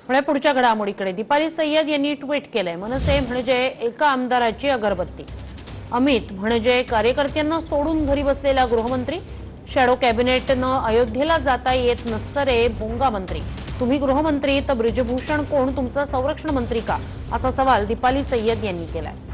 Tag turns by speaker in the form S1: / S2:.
S1: पुढच्या घडामोडीकडे दीपाली सय्यद यांनी ट्विट केलंय, मनसे म्हणजे एका आमदाराची अगरबत्ती, अमित म्हणजे कार्यकर्त्यांना सोडून घरी बसलेला गृहमंत्री, शॅडो कॅबिनेटनं अयोध्येला जाता येत नसतं रे भोंगा मंत्री, तुम्ही गृहमंत्री तर ब्रिजभूषण कोण तुमचा संरक्षण मंत्री का, असा सवाल दीपाली सय्यद यांनी केलाय।